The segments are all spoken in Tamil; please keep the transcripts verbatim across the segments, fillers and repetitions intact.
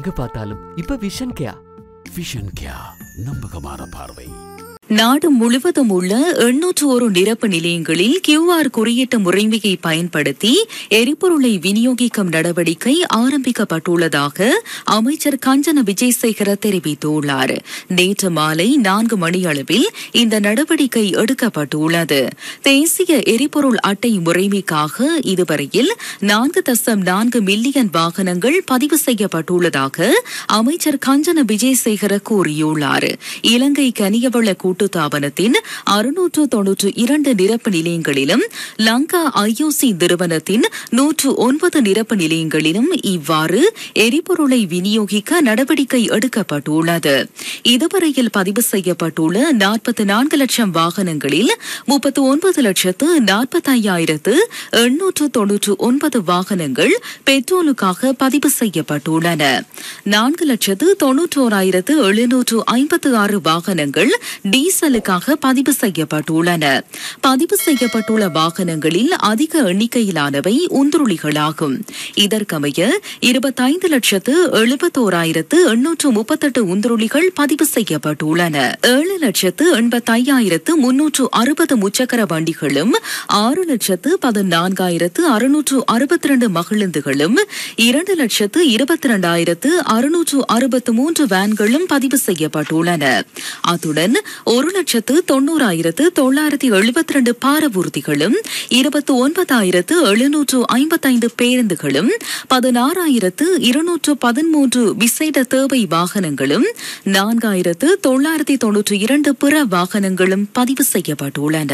எங்க பார்த்தாலும் இப்ப விஷன் கேயா. விஷன் கேயா, நம்பகமான பார்வை. நாடு முழுவதும் உள்ள எண்ணூற்று ஒரு நிரப்பு நிலையங்களில் கியூஆர் குறியீட்டு முறைமையை பயன்படுத்தி எரிபொருளை விநியோகிக்கும் நடவடிக்கை ஆரம்பிக்கப்பட்டுள்ளதாக அமைச்சர் கஞ்சன விஜயசேகர தெரிவித்துள்ளார். நேற்று மாலை நான்கு மணியளவில் இந்த நடவடிக்கை எடுக்கப்பட்டுள்ளது. தேசிய எரிபொருள் அட்டை முறைமைக்காக இதுவரையில் நான்கு தசம் நான்கு மில்லியன் வாகனங்கள் பதிவு செய்யப்பட்டுள்ளதாக அமைச்சர் கஞ்சன விஜயசேகர கூறியுள்ளார். இலங்கை கனியவள கூட்டுத்தாபனத்தின் அறுநூற்று தொன்னூற்று இரண்டு நிரப்பு நிலையங்களிலும் லங்கா ஐஓசி நிறுவனத்தின் நூற்று ஒன்பது நிரப்பு நிலையங்களிலும் இவ்வாறு எரிபொருளை விநியோகிக்க நடவடிக்கை எடுக்கப்பட்டுள்ளது. இதுவரையில் பதிவு செய்யப்பட்டுள்ள நாற்பத்தி நான்கு லட்சம் வாகனங்களில் முப்பத்தி ஒன்பது லட்சத்து நாற்பத்தி ஐயாயிரத்து எண்ணூற்று தொன்னூற்று ஒன்பது வாகனங்கள் பெட்ரோலுக்காக பதிவு செய்யப்பட்டுள்ளன. நான்கு லட்சத்து தொன்னூற்றோராயிரத்து எழுநூற்று ஐம்பத்தி ஆறு வாகனங்கள் டீசலுக்காக பதிவு செய்யப்பட்டுள்ளன. பதிவு செய்யப்பட்டுள்ள வாகனங்களில் அதிக எண்ணிக்கையிலானவை உந்துருளிகளாகும். இதற்கமைய இருபத்தைந்து லட்சத்து எழுபத்தோராயிரத்து எண்ணூற்று முப்பத்தெட்டு உந்துருளிகள் பதிவு செய்யப்பட்டுள்ளன. ஏழு லட்சத்து எண்பத்தி ஐயாயிரத்து முன்னூற்று அறுபது முச்சக்கர வண்டிகளும் ஆறு லட்சத்து பதினான்காயிரத்து அறுநூற்று அறுபத்தி இரண்டு மகிழுந்துகளும் இரண்டு லட்சத்து இருபத்தி இரண்டாயிரத்து அறுநூற்று அறுபத்தி மூன்று வேன்களும் பதிவு செய்யப்பட்டுள்ளன. அத்துடன் ஒரு லட்சத்து தொன்னூறாயிரத்து தொள்ளாயிரத்தி எழுபத்தி இரண்டு பாரவூர்திகளும் இருபத்தி ஒன்பதாயிரத்து எழுநூற்று ஐம்பத்தைந்து பேருந்துகளும் பதினாறாயிரத்து இருநூற்று பதிமூன்று விசேட தேவை வாகனங்களும் நான்காயிரத்து தொள்ளாயிரத்தி தொன்னூற்றி இரண்டு பிற வாகனங்களும் பதிவு செய்யப்பட்டுள்ளன.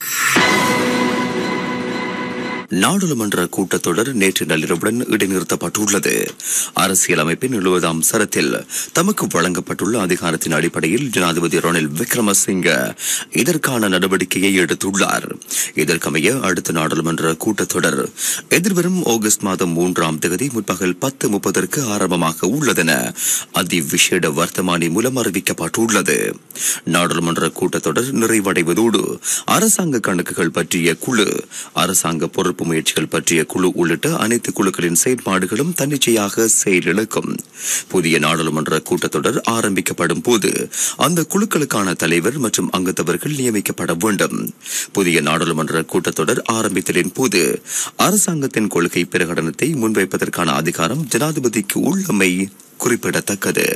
நாடாளுமன்ற கூட்டத்தொடர் நேற்று நள்ளிரவுடன் இடைநிறுத்தப்பட்டுள்ளது. அரசியலமைப்பின் எழுபதாம் சரத்தில் தமக்கு வழங்கப்பட்டுள்ள அதிகாரத்தின் அடிப்படையில் ஜனாதிபதி ரணில் விக்ரமசிங்க இதற்கான நடவடிக்கையை எடுத்துள்ளார். இதற்கமைய அடுத்த நாடாளுமன்ற கூட்டத்தொடர் எதிர்வரும் ஆகஸ்ட் மாதம் மூன்றாம் தேதி முற்பகல் பத்து முப்பதற்கு ஆரம்பமாக உள்ளதென அதிவிசேட வர்த்தமானி மூலம் அறிவிக்கப்பட்டுள்ளது. நாடாளுமன்ற கூட்டத்தொடர் நிறைவடைவதோடு அரசாங்க கணக்குகள் பற்றிய குழு, அரசாங்க பொறுப்பு முயற்சிகள் பற்றிய குழு உள்ளிட்ட அனைத்து குழுக்களின் செயற்பாடுகளும் தன்னிச்சையாக செயலிழக்கும். புதிய நாடாளுமன்ற கூட்டத்தொடர் ஆரம்பிக்கப்படும் போது அந்த குழுக்களுக்கான தலைவர் மற்றும் அங்கத்தவர்கள் நியமிக்கப்பட வேண்டும். புதிய நாடாளுமன்ற கூட்டத்தொடர் ஆரம்பித்தலின் போது அரசாங்கத்தின் கொள்கை பிரகடனத்தை முன்வைப்பதற்கான அதிகாரம் ஜனாதிபதிக்கு உள்ளமை குறிப்பிடத்தக்கது.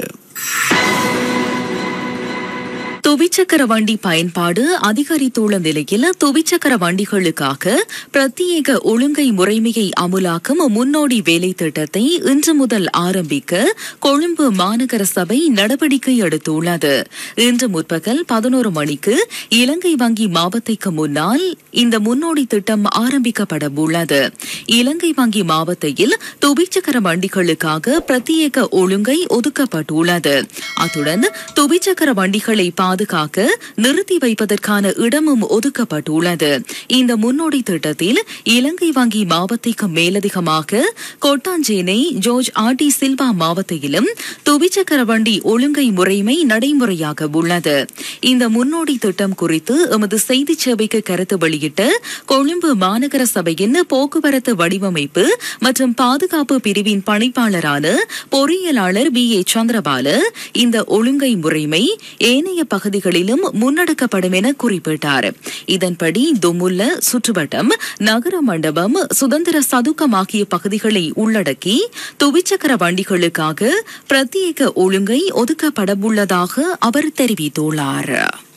துவிச்சக்கர வண்டி பயன்பாடு அதிகரித்துள்ள நிலையில் துவிச்சக்கர வண்டிகளுக்காக பிரத்யேக ஒழுங்கை முறைமையை அமுலாக்கும் முன்னோடி வேலை திட்டத்தை இன்று முதல் ஆரம்பிக்க கொழும்பு மாநகர சபை நடவடிக்கை எடுத்துள்ளது. இன்று முற்பகல் பதினோரு மணிக்கு இலங்கை வங்கி மாவத்தைக்கு முன்னால் இந்த முன்னோடி திட்டம் ஆரம்பிக்கப்பட உள்ளது. இலங்கை வங்கி மாவத்தையில் துவிச்சக்கர வண்டிகளுக்காக பிரத்யேக ஒழுங்கை ஒதுக்கப்பட்டுள்ளது. அத்துடன் துவிச்சக்கர வண்டிகளை பாதுகாக்க நிறுத்தி வைப்பதற்கான இடமும் ஒதுக்கப்பட்டுள்ளது. இந்த முன்னோடி திட்டத்தில் இலங்கை வங்கி மாவத்தைக்கு மேலதிகமாக Kottanchenai George R de Silva மாவத்தையிலும் துவிச்சக்கர வண்டி ஒழுங்கை முறைமை நடைமுறையாக உள்ளது. இந்த முன்னோடி திட்டம் குறித்து எமது செய்தி சேவைக்கு கருத்து வெளியிட்ட கொழும்பு மாநகர சபையின் போக்குவரத்து வடிவமைப்பு மற்றும் பாதுகாப்பு பிரிவின் பணிப்பாளரான பொறியியலாளர் பி ஏ சந்திரபால இந்த ஒழுங்கை முறைமை ஏனைய பகுதிகளிலும் முன்னெடுக்கப்படும் என குறிப்பிட்டார். இதன்படி துமுல்ல சுற்றுவட்டம், நகர மண்டபம், சுதந்திர சதுக்கம் ஆகிய பகுதிகளை உள்ளடக்கி துவிச்சக்கர வண்டிகளுக்காக பிரத்யேக ஒழுங்கை ஒதுக்கப்படவுள்ளதாக அவர் தெரிவித்துள்ளார்.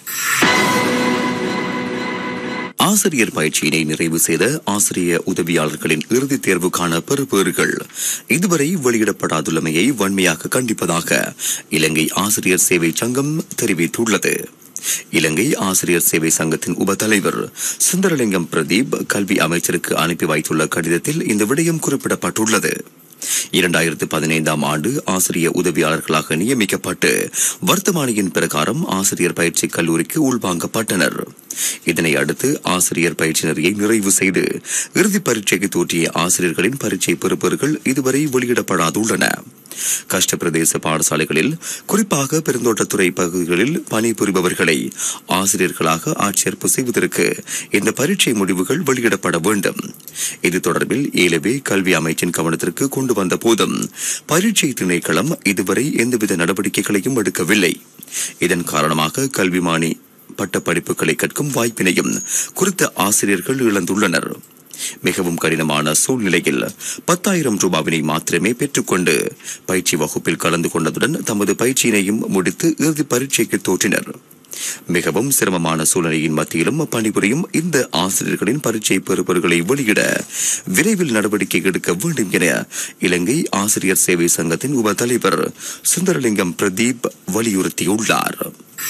ஆசிரியர் பயிற்சியினை நிறைவு செய்த ஆசிரிய உதவியாளர்களின் இறுதித் தேர்வுக்கான பெறுபேறுகள் இதுவரை வெளியிடப்படாதுள்ளமையை வன்மையாக கண்டிப்பதாக இலங்கை ஆசிரியர் சேவை சங்கம் தெரிவித்துள்ளது. இலங்கை ஆசிரியர் சேவை சங்கத்தின் உப தலைவர் சுந்தரலிங்கம் பிரதீப் கல்வி அமைச்சருக்கு அனுப்பி வைத்துள்ள கடிதத்தில் இந்த விடயம் குறிப்பிடப்பட்டுள்ளது. இரண்டாயிரத்து பதினைந்தாம் ஆண்டு ஆசிரியர் உதவியாளர்களாக நியமிக்கப்பட்டு வர்த்தமானியின் பிரகாரம் ஆசிரியர் பயிற்சி கல்லூரிக்கு உள்வாங்கப்பட்டனர். இதனை அடுத்து ஆசிரியர் பயிற்சி நெறியை நிறைவு செய்து இறுதி பரீட்சைக்கு தோற்றிய ஆசிரியர்களின் பரீட்சை பெறுபேறுகள் இதுவரை வெளியிடப்படாதுள்ளன. கஷ்ட பிரதேச பாடசாலைகளில் குறிப்பாக பெருந்தோட்டத்துறை பகுதிகளில் பணிபுரிபவர்களை ஆசிரியர்களாக ஆட்சேர்ப்பு செய்வதற்கு இந்த பரீட்சை முடிவுகள் வெளியிடப்பட வேண்டும். இது தொடர்பில் ஏலவே கல்வி அமைச்சின் கவனத்திற்கு கொண்டு கொண்டு வந்த போதும் பரீட்சை திணைக்களம் இதுவரை எந்தவித நடவடிக்கைகளையும் எடுக்கவில்லை. இதன் காரணமாக கல்விமானி பட்ட படிப்புகளை கற்கும் வாய்ப்பினையும் குறித்த ஆசிரியர்கள் இழந்துள்ளனர். மிகவும் கடினமான சூழ்நிலையில் பத்தாயிரம் ரூபாவினை மாத்திரமே பெற்றுக்கொண்டு பயிற்சி வகுப்பில் கலந்து கொண்டதுடன் தமது பயிற்சியினையும் முடித்து இறுதி பரீட்சைக்கு தோற்றினர். மிகவும் சிரமமான சூழ்நிலையின் மத்தியிலும் பணிபுரியும் இந்த ஆசிரியர்களின் பரீட்சை பெறுபவர்களை வெளியிட விரைவில் நடவடிக்கை எடுக்க வேண்டும் என இலங்கை ஆசிரியர் சேவை சங்கத்தின் உப தலைவர் சுந்தரலிங்கம் பிரதீப் வலியுறுத்தியுள்ளார்.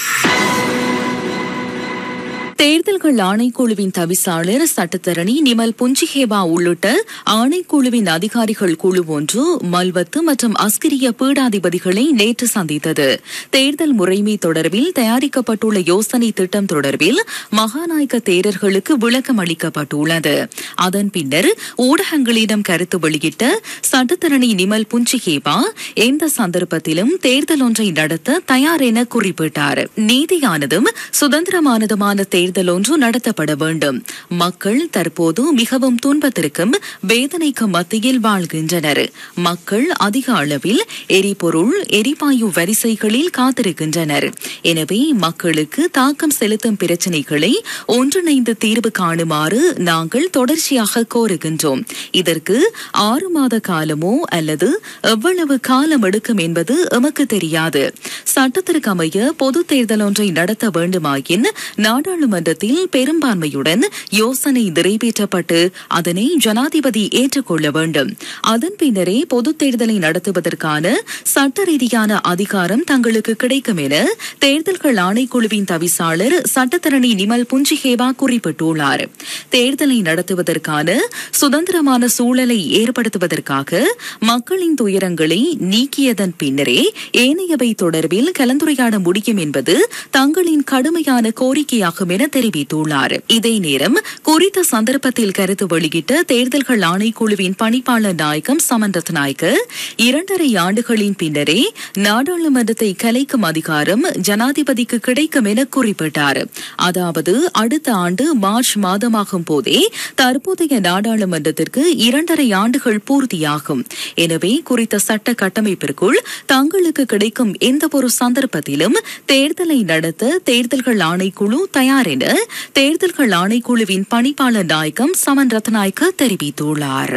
தேர்தல்கள் ஆணைக்குழுவின் தவிசாளர் சட்டத்தரணி நிமல் புஞ்சிஹேபா உள்ளிட்ட ஆணைக்குழுவின் அதிகாரிகள் குழு ஒன்று மல்வத்து மற்றும் அஸ்கிரிய பீடாதிபதிகளை நேற்று சந்தித்தது. தேர்தல் முறைமை தொடர்பில் தயாரிக்கப்பட்டுள்ள யோசனை திட்டம் தொடர்பில் மகாநாயக்க தேரர்களுக்கு விளக்கம் அளிக்கப்பட்டுள்ளது. அதன் பின்னர் ஊடகங்களிடம் கருத்து வெளியிட்ட சட்டத்தரணி நிமல் புஞ்சிஹேபா எந்த சந்தர்ப்பத்திலும் தேர்தல் ஒன்றை நடத்த தயார் என குறிப்பிட்டார். நீதியானதும் சுதந்திரமானதுமான தேர்தல் ஒன்று நடத்தப்பட வேண்டும். மக்கள் தற்போது மிகவும் துன்பத்திற்கும் வேதனைக்கும் மத்தியில் வாழ்கின்றனர். மக்கள் அதிக அளவில் எரிபொருள் எரிவாயு வரிசைகளில் காத்திருக்கின்றனர். எனவே மக்களுக்கு தாக்கம் செலுத்தும் பிரச்சினைகளை ஒன்றிணைந்து தீர்வு காணுமாறு நாங்கள் தொடர்ச்சியாக கோருகின்றோம். இதற்கு ஆறு மாத காலமோ அல்லது எவ்வளவு காலம் எடுக்கும் என்பது எமக்கு தெரியாது. சட்டத்திற்கு அமைய பொது தேர்தல் ஒன்றை நடத்த வேண்டுமாயின் நாடாளுமன்ற பெரும்பான்மையுடன் யோசனை நிறைவேற்றப்பட்டு அதனை ஜனாதிபதி ஏற்றுக்கொள்ள வேண்டும். அதன் பின்னரே பொது தேர்தலை நடத்துவதற்கான சட்ட ரீதியான அதிகாரம் தங்களுக்கு கிடைக்கும் என தேர்தல்கள் ஆணைக்குழுவின் தவிசாளர் சட்டத்தரணி நிமல் புஞ்சிஹேபா குறிப்பிட்டுள்ளார். தேர்தலை நடத்துவதற்கான சுதந்திரமான சூழலை ஏற்படுத்துவதற்காக மக்களின் துயரங்களை நீக்கியதன் பின்னரே ஏனையவை தொடர்பில் கலந்துரையாட முடியும் என்பது தங்களின் கடுமையான கோரிக்கையாகும் என தெரிவித்துள்ளார். இதே நேரம் குறித்த சந்தர்ப்பத்தில் கருத்து வெளியிட்ட தேர்தல்கள் ஆணைக்குழுவின் பணிப்பாளர் நாயகம் சமன் ரத்நாயக்க இரண்டரை ஆண்டுகளின் பின்னரே நாடாளுமன்றத்தை கலைக்கும் அதிகாரம் ஜனாதிபதிக்கு கிடைக்கும் என குறிப்பிட்டார். அதாவது அடுத்த ஆண்டு மார்ச் மாதமாகும் போதே தற்போதைய நாடாளுமன்றத்திற்கு இரண்டரை ஆண்டுகள் பூர்த்தியாகும். எனவே குறித்த சட்ட கட்டமைப்பிற்குள் தங்களுக்கு கிடைக்கும் எந்த ஒரு சந்தர்ப்பத்திலும் தேர்தலை நடத்த தேர்தல்கள் ஆணைக்குழு தயார் என தேர்தல்கள் ஆணைக்குழுவின் பணிப்பாளர் நாயகம் சமன் ரத்நாயக்க தெரிவித்துள்ளார்.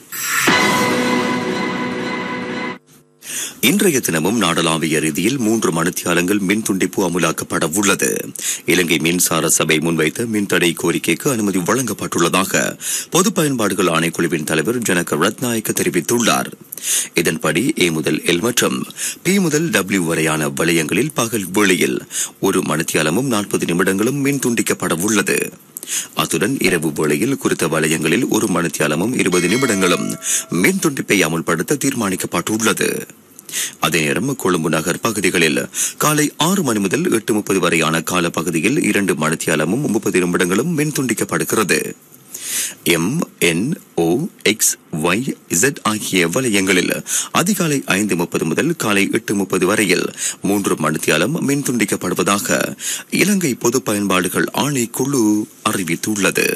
இன்றைய தினமும் நாடளாவிய ரீதியில் மூன்று மணித்தியாலங்கள் மின் துண்டிப்பு அமுலாக்கப்பட உள்ளது. இலங்கை மின்சார சபை முன்வைத்த மின்தடை கோரிக்கைக்கு அனுமதி வழங்கப்பட்டுள்ளதாக பொது பயன்பாடுகள் ஆணைக்குழுவின் தலைவர் ஜனக ரத்நாயக்க தெரிவித்துள்ளார். இதன்படி ஏ முதல் எல் மற்றும் பி முதல் டபிள்யூ வரையான வலயங்களில் பகல் வேளையில் ஒரு மணித்தியாலமும் நாற்பது நிமிடங்களும் மின் துண்டிக்கப்பட உள்ளது. அத்துடன் இரவு வேளையில் குறித்த வலயங்களில் ஒரு மணித்தியாலமும் இருபது நிமிடங்களும் மின் துண்டிப்பை அமுல்படுத்த தீர்மானிக்கப்பட்டுள்ளது. அதே நேரம் கொழும்பு நகர் பகுதிகளில் காலை ஆறு மணி முதல் எட்டு முப்பது வரையான கால பகுதியில் இரண்டு மணித்தியாலமும் முப்பது நிமிடங்களும் மின் துண்டிக்கப்படுகிறது. M N O X Y Z ஆகிய வலயங்களில் அதிகாலை ஐந்து முப்பது முதல் காலை எட்டு முப்பது வரையில் மூன்று மணித்தியாலம் மின் துண்டிக்கப்படுவதாக இலங்கை பொது பயன்பாடுகள் ஆணைக்குழு அறிவித்துள்ளது.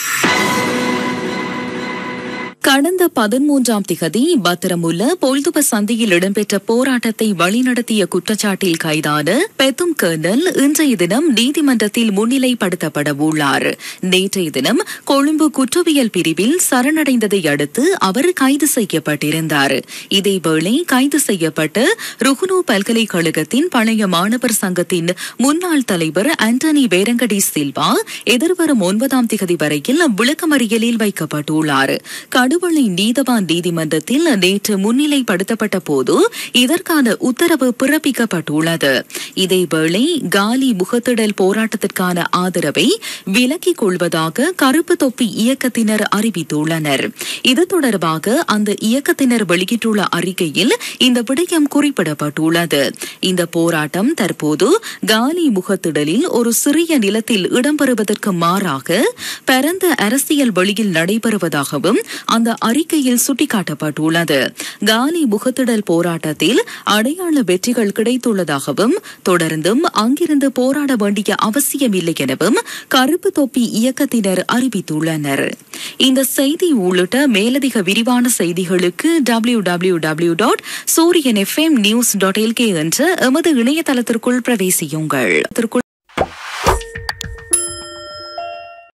கடந்த பதிமூன்றாம் திகதி பத்திரமுல்ல பொல்துப சந்தியில் இடம்பெற்ற போராட்டத்தை வழிநடத்திய குற்றச்சாட்டில் கைதான பெத்தும் கர்னல் இன்றைய தினம் நீதிமன்றத்தில் முன்னிலைப்படுத்தப்பட உள்ளார். நேற்றைய தினம் கொழும்பு குற்றவியல் பிரிவில் சரணடைந்ததை அடுத்து அவர் கைது செய்யப்பட்டிருந்தார். இதேவேளை கைது செய்யப்பட்ட ருகுனு பல்கலைக்கழகத்தின் பழைய மாணவர் சங்கத்தின் முன்னாள் தலைவர் ஆண்டனி வேரங்கடி சில்வா எதிர்வரும் ஒன்பதாம் திகதி வரையில் விளக்கமறியலில் வைக்கப்பட்டுள்ளார். கடுவளை நீதவான் நீதிமன்றத்தில் நேற்று முன்னிலைப்படுத்தப்பட்ட போது இதற்கான உத்தரவு பிறப்பிக்கப்பட்டுள்ளது. இதேவேளை காலி முகத்திடல் போராட்டத்திற்கான ஆதரவை விலக்கிக் கொள்வதாக கருப்பு தொப்பி இயக்கத்தினர் அறிவித்துள்ளனர். இது தொடர்பாக அந்த இயக்கத்தினர் வெளியிட்டுள்ள அறிக்கையில் இந்த விடயம் குறிப்பிடப்பட்டுள்ளது. இந்த போராட்டம் தற்போது காலி முகத்திடலில் ஒரு சிறிய நிலத்தில் இடம்பெறுவதற்கு மாறாக பரந்த அரசியல் வழியில் நடைபெறுவதாகவும் அந்த அந்த அறிக்கையில் சுட்டிக்காட்டப்பட்டுள்ளது. காலி முகத்திடல் போராட்டத்தில் அடையாள வெற்றிகள் கிடைத்துள்ளதாகவும் தொடர்ந்தும் அங்கிருந்து போராட வேண்டிய அவசியமில்லை எனவும் கருப்பு தொப்பி இயக்கத்தினர் அறிவித்துள்ளனர். இந்த செய்தி உள்ளிட்ட மேலதிக விரிவான செய்திகளுக்கு W W W dot Sooriyan F M news dot LK என்ற எமது இணையதளத்திற்குள் பிரவேசியுங்கள்.